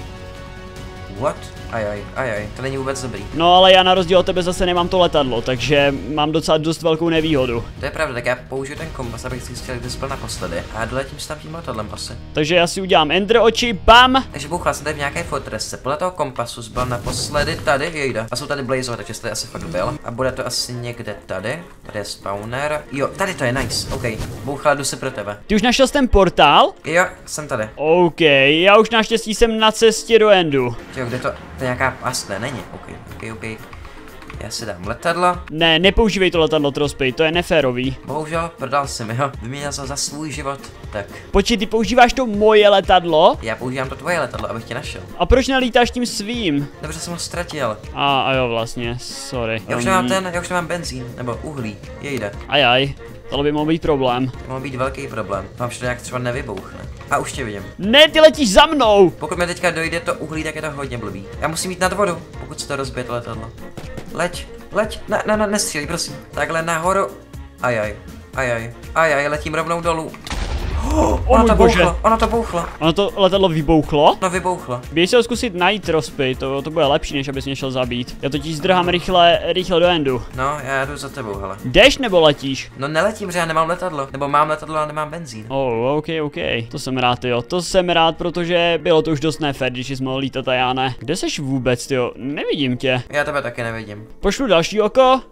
What? Ajaj, ajaj, to není vůbec dobrý. No ale já na rozdíl od tebe zase nemám to letadlo, takže mám docela dost velkou nevýhodu. To je pravda, tak já použiju ten kompas, abych si zjistil, kde jsi byl naposledy a doletím s tam tím letadlem asi. Takže já si udělám ender oči, bam! Takže bouchla jsem tady v nějaké fortresce, podle toho kompasu byl naposledy tady, jejda. A jsou tady blazové, takže jste asi fakt byl. A bude to asi někde tady, tady je spawner. Jo, tady to je, nice, OK. Bouchla, jdu si pro tebe. Ty už našel jsi ten portál? Jo, jsem tady. OK, já už naštěstí jsem na cestě do endu. Jo, kde to, to je nějaká past, ne, není, OK, OK, OK. Já si dám letadlo. Ne, nepoužívej to letadlo, Trospy, to je neférový. Bohužel, prodal jsem ho, vyměnil jsem za svůj život, tak. Počkej, ty používáš to moje letadlo? Já používám to tvoje letadlo, abych tě našel. A proč nelítáš tím svým? Dobře, jsem ho ztratil. A, a jo, vlastně, sorry. Já už nemám ten, já už nemám benzín, nebo uhlí, jejde. Ajaj, tohle by mohl být problém. To mohl být velký problém, vám to nějak třeba nevybouchne. A už tě vidím. Ne, ty letíš za mnou! Pokud mi teďka dojde to uhlí, tak je to hodně blbý. Já musím jít nad vodu, pokud se to rozbije to letadlo. Leď. leď, ne, ne, ne, nestřílej, prosím. Takhle nahoru. Ajaj, ajaj, ajaj, letím rovnou dolů. Oh, ono to bouchlo, ono to bouchlo. Ono to letadlo vybouchlo? No vybouchlo. Běž se ho zkusit najít, Trospy, to, to bude lepší, než abys mě šel zabít. Já totiž zdrhám rychle, rychle do endu. No, já jdu za tebou, hele. Jdeš nebo letíš? No neletím, protože já nemám letadlo. Nebo mám letadlo, ale nemám benzín. Oh, ok, ok. To jsem rád, jo. To jsem rád, protože bylo to už dost nefér, když jsi mohl lítat a já ne. Kde seš vůbec, jo? Nevidím tě. Já tebe taky nevidím. Pošlu další oko.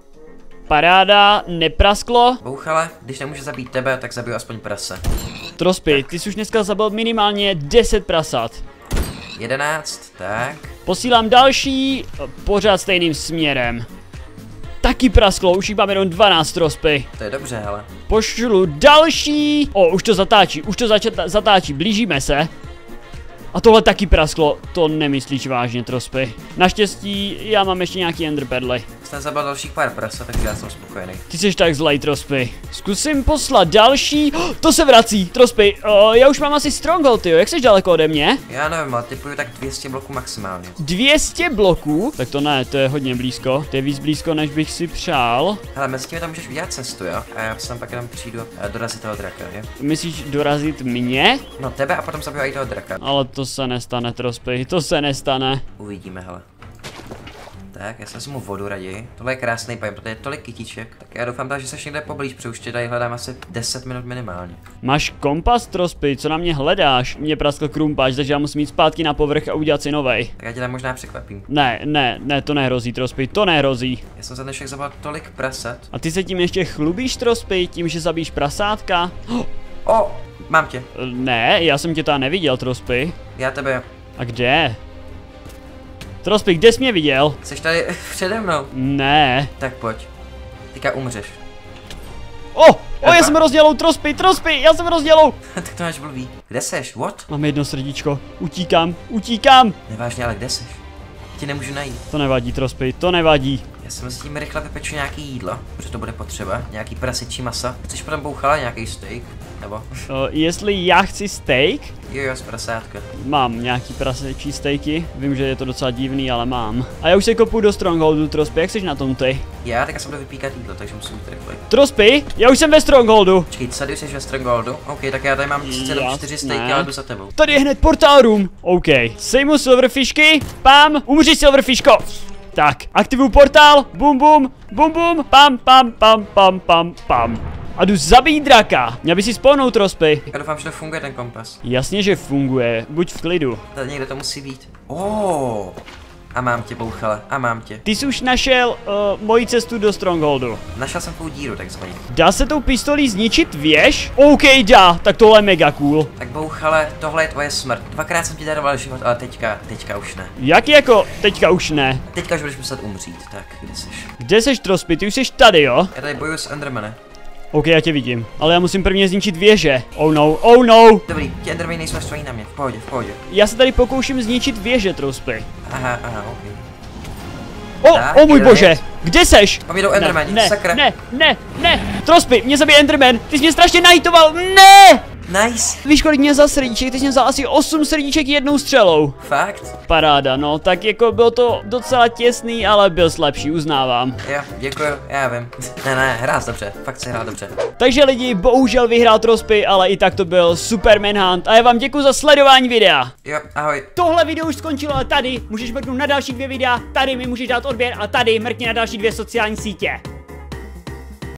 Paráda, neprasklo. Bouchale, když nemůže zabít tebe, tak zabiju aspoň prase. Trospy, ty jsi už dneska zabil minimálně deset prasat. jedenáct, tak. Posílám další, pořád stejným směrem. Taky prasklo, už jich mám jenom dvanáct, Trospy. To je dobře, hele. Pošlu další. O, už to zatáčí, už to začata, zatáčí, blížíme se. A tohle taky prasklo, to nemyslíš vážně, Trospy. Naštěstí já mám ještě nějaký enderperly. Jsem zabil dalších pár prasa, takže já jsem spokojený. Ty jsi tak zlej, Trospy. Zkusím poslat další. Oh, to se vrací, Trospy. Oh, já už mám asi stronghold, jo. Jak jsi daleko ode mě? Já nevím, ale typuju tak dvě stě bloků maximálně. dvě stě bloků? Tak to ne, to je hodně blízko. To je víc blízko, než bych si přál. Ale mezi tím tam můžeš udělat cestu, jo? A já sem pak jenom přijdu a dorazit toho draka, jo? Myslíš dorazit mě? No tebe a potom zabiju i toho draka. Ale to se nestane, Trospy, to se nestane. Uvidíme, hele. Tak, já si vezmu vodu raději. Tohle je krásný pojem, protože je tolik kytiček. Tak já doufám, že seš někde poblíž, protože už tě tady hledám asi deset minut minimálně. Máš kompas, Trospy, co na mě hledáš? Mě praskl krumpáč, takže já musím jít zpátky na povrch a udělat si novej. Tak já tě tam možná překvapím. Ne, ne, ne, to nehrozí, Trospy, to nehrozí. Já jsem za dnešek zabil tolik prasat. A ty se tím ještě chlubíš, Trospy, tím, že zabíš prasátka? O, oh, mám tě. Ne, já jsem tě tam neviděl, Trospy. Já tebe. A kde? Trospy, kde jsi mě viděl? Jsi tady přede mnou. Ne. Tak pojď. Teďka umřeš. O, o, já jsem rozdělou, Trospy, Trospy, já jsem rozdělou. Tak to máš blbý. Kde seš? What? Mám jedno srdíčko, utíkám, utíkám. Nevážně, ale kde seš? Ti nemůžu najít. To nevadí, Trospy, to nevadí. Já si mezi tím rychle vypeču nějaký jídlo, protože to bude potřeba. Nějaký prasičí masa. Chceš potom bouchala nějaký steak? Nebo? O, jestli já chci steak? Jo, jo, z prasátka. Mám nějaký prasečí steaky, vím, že je to docela divný, ale mám. A já už se kopu do Strongholdu, Trospy, jak jsi na tom ty? Já teďka jsem budu vypíkat jídlo, takže musím jít rychle. Trospy, já už jsem ve Strongholdu. Počkej, tady jsi ve Strongholdu? OK, tak já tady mám čtyři steaky, ale jdu za tebou. Tady je hned portal room. OK, sejmu silverfishky, pam, umři silverfishko. Tak, aktivuju portál, bum bum, bum bum, pam pam pam pam pam pam. A jdu zabít draka. Měl by si spawnout, Trospy. Já doufám, že to funguje ten kompas. Jasně, že funguje, buď v klidu. Tady někde to musí být. Oh. A mám tě, bouchale, a mám tě. Ty jsi už našel uh, moji cestu do Strongholdu. Našel jsem tvou díru, takzvaně. Dá se tou pistolí zničit věž? OK, dá, tak tohle je mega cool. Tak bouchale, tohle je tvoje smrt. Dvakrát jsem ti daroval život, ale teďka, teďka už ne. Jak jako? Teďka už ne. Teďka už budeš muset umřít, tak kde jsi? Kde seš, Trospy? Ty už jsi tady, jo? Já tady bojuju s Endermane. OK, já tě vidím. Ale já musím prvně zničit věže. Oh no, oh no. Dobrý, ti Endermane nejsou naštvaní na mě, v pohodě, v pohodě. Já se tady pokouším zničit věže, Trospy. Aha, aha, ok. O, Tak, o můj jdeš. bože, kde seš? Tam jdou Endermani, ne, sakra. Ne, ne, ne, Trospy, mě zabije Enderman, ty jsi mě strašně nahitoval, ne! Nice. Víš, kolik mě vzal srdíček, ty jsi mě vzal asi osm srdíček jednou střelou. Fakt? Paráda, no, tak jako bylo to docela těsný, ale byl lepší, uznávám. Jo, děkuju, já vím. Ne, ne, hrál dobře, fakt si hrál dobře. Takže lidi, bohužel vyhrál Trospy, ale i tak to byl super manhunt a já vám děkuji za sledování videa. Jo, ahoj. Tohle video už skončilo, ale tady můžeš mrknout na další dvě videa, tady mi můžeš dát odběr a tady mrkni na další dvě sociální sítě.